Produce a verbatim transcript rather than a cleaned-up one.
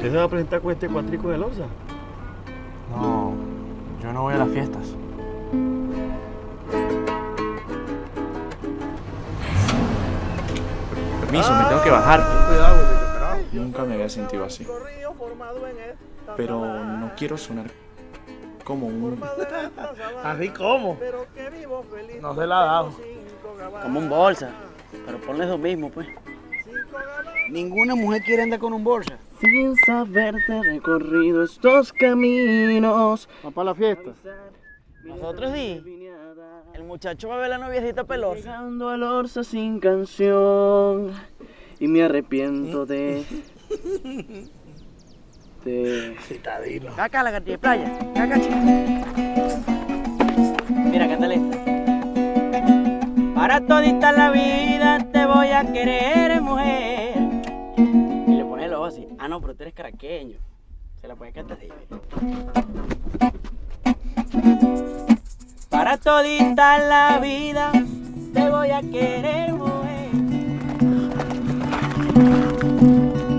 ¿Usted se va a presentar con este cuatrico de Lorza? No, yo no voy a las fiestas. Permiso, me tengo que bajar. Cuidado, carajo. Nunca me había sentido así. Pero no quiero sonar como un... ¿Así cómo? No se la ha dado. Como un bolsa, pero ponle eso mismo, pues. Ninguna mujer quiere andar con un bolsa. Sin saberte recorrido estos caminos. ¿Va para la fiesta? Nosotros sí. El muchacho va a ver a la noviecita pelosa. Llegando a Lorza sin canción y me arrepiento de... de... Citadino. Acá la gatilla de playa. Acá, chica. Mira, cántale esta. Para todita la vida te voy a querer, mujer. Y le pone el ojo así. Ah, no, pero tú eres caraqueño. Se la puede cantar así. Para todita la vida te voy a querer, mujer.